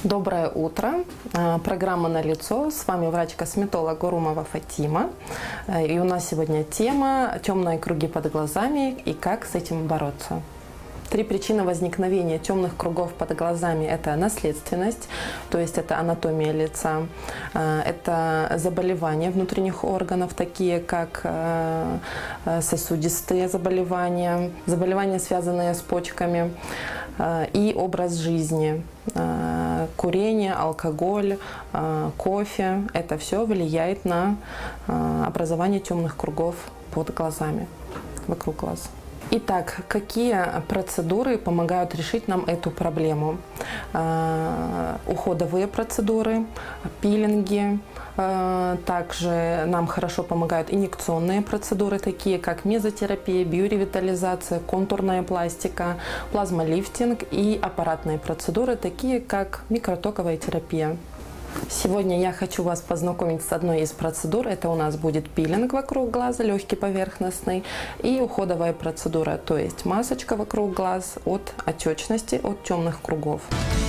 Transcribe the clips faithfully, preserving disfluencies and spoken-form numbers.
Доброе утро. Программа «Налицо». С вами врач-косметолог Гурумова Фатима. И у нас сегодня тема «Темные круги под глазами и как с этим бороться». Три причины возникновения темных кругов под глазами – это наследственность, то есть это анатомия лица, это заболевания внутренних органов, такие как сосудистые заболевания, заболевания, связанные с почками, и образ жизни. Курение, алкоголь, кофе – это все влияет на образование темных кругов под глазами, вокруг глаз. Итак, какие процедуры помогают решить нам эту проблему? Уходовые процедуры, пилинги. Также нам хорошо помогают инъекционные процедуры, такие как мезотерапия, биоревитализация, контурная пластика, плазмолифтинг и аппаратные процедуры, такие как микротоковая терапия. Сегодня я хочу вас познакомить с одной из процедур. Это у нас будет пилинг вокруг глаза, легкий поверхностный, и уходовая процедура, то есть масочка вокруг глаз от отечности, от темных кругов.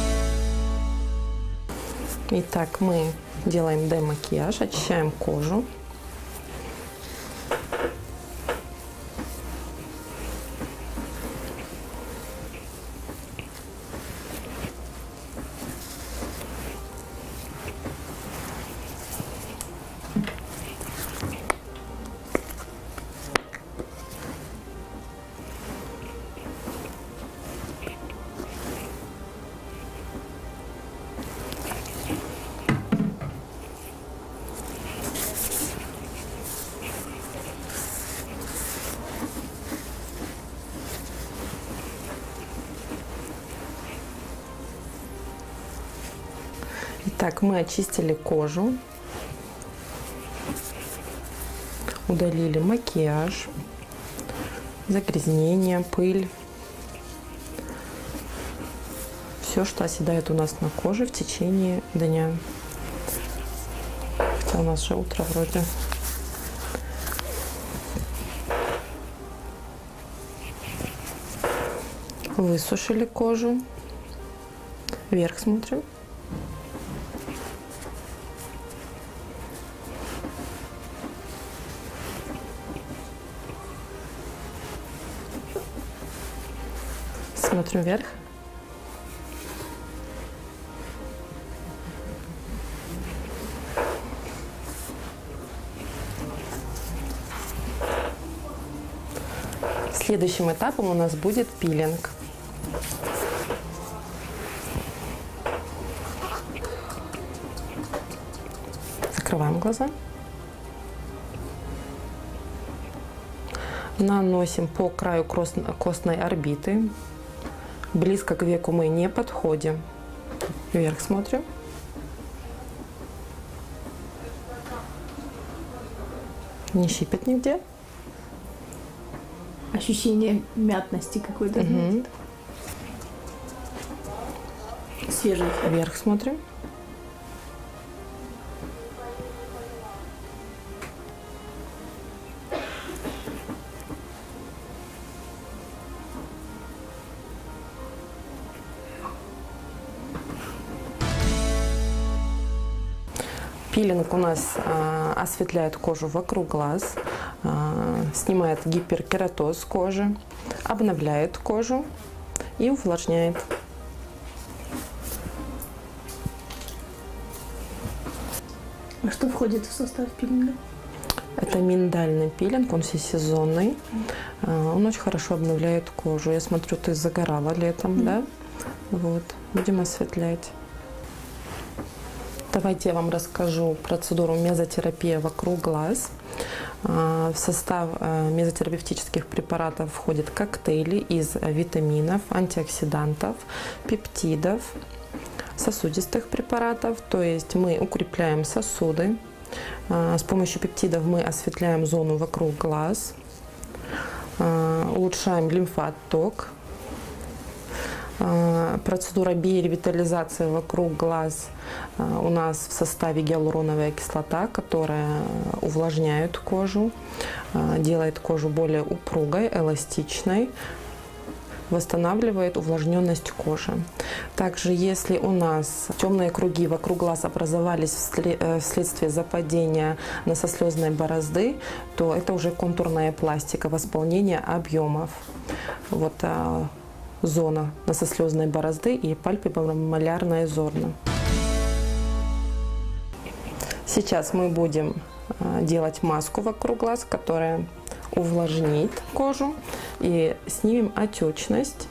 Итак, мы делаем демакияж, очищаем кожу. Итак, мы очистили кожу, удалили макияж, загрязнение, пыль. Все, что оседает у нас на коже в течение дня. Хотя у нас же утро вроде. Высушили кожу. Вверх смотрим. Смотрим вверх. Следующим этапом у нас будет пилинг. Закрываем глаза. Наносим по краю костной орбиты. Близко к веку мы не подходим. Вверх смотрим. Не щипет нигде. Ощущение мятности какой-то. Угу. Свежий. Вверх смотрим. Пилинг у нас э, осветляет кожу вокруг глаз, э, снимает гиперкератоз кожи, обновляет кожу и увлажняет. А что входит в состав пилинга? Это миндальный пилинг, он всесезонный. Э, он очень хорошо обновляет кожу. Я смотрю, ты загорала летом, mm-hmm. да? Вот, будем осветлять. Давайте я вам расскажу процедуру мезотерапия вокруг глаз. В состав мезотерапевтических препаратов входят коктейли из витаминов, антиоксидантов, пептидов, сосудистых препаратов. То есть мы укрепляем сосуды. С помощью пептидов мы осветляем зону вокруг глаз, улучшаем лимфоотток. Процедура биоревитализации вокруг глаз у нас в составе гиалуроновая кислота, которая увлажняет кожу, делает кожу более упругой, эластичной. восстанавливает увлажненность кожи. Также, если у нас темные круги вокруг глаз образовались вследствие западения носослезной борозды, то это уже контурная пластика, восполнение объемов. Вот а, зона носослезной борозды и пальпебромалярная зона. Сейчас мы будем делать маску вокруг глаз, которая увлажнит кожу и снимем отечность.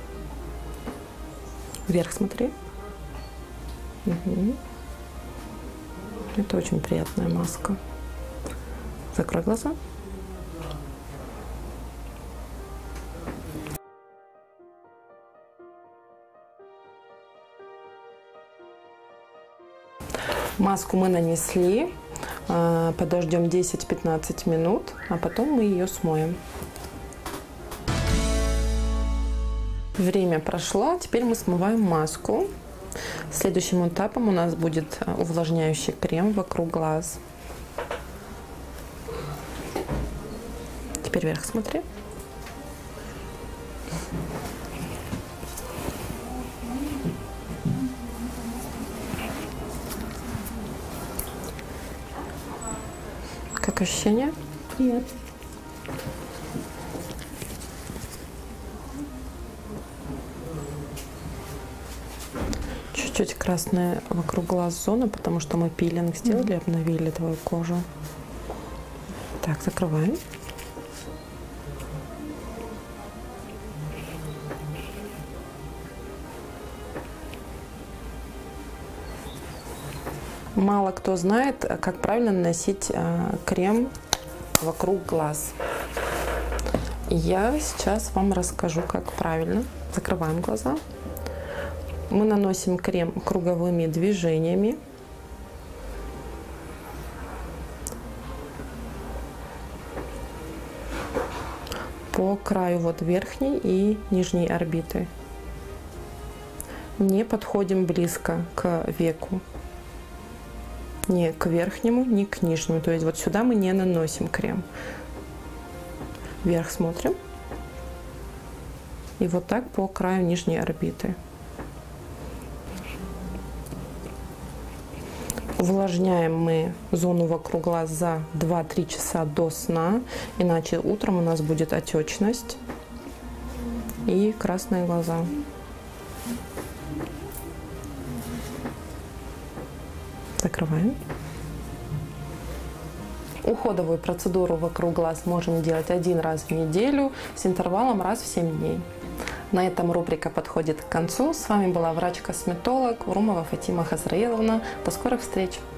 Вверх смотри. Угу. Это очень приятная маска. Закрой глаза. Маску мы нанесли, подождем десять-пятнадцать минут, а потом мы ее смоем. Время прошло, теперь мы смываем маску. Следующим этапом у нас будет увлажняющий крем вокруг глаз. Теперь вверх смотри. Как ощущение? Нет. Чуть-чуть красная вокруг глаз зона, потому что мы пилинг сделали, mm-hmm. обновили твою кожу. Так, закрываем. Мало кто знает, как правильно наносить э, крем вокруг глаз. Я сейчас вам расскажу, как правильно. Закрываем глаза. Мы наносим крем круговыми движениями. По краю вот верхней и нижней орбиты. Не подходим близко к веку. Ни к верхнему, ни к нижнему. То есть вот сюда мы не наносим крем. Вверх смотрим. И вот так по краю нижней орбиты. Увлажняем мы зону вокруг глаз за два-три часа до сна, иначе утром у нас будет отечность и красные глаза. Закрываем. Уходовую процедуру вокруг глаз можем делать один раз в неделю с интервалом раз в семь дней. На этом рубрика подходит к концу. С вами была врач-косметолог Урумова Фатима Хазраиловна. До скорых встреч!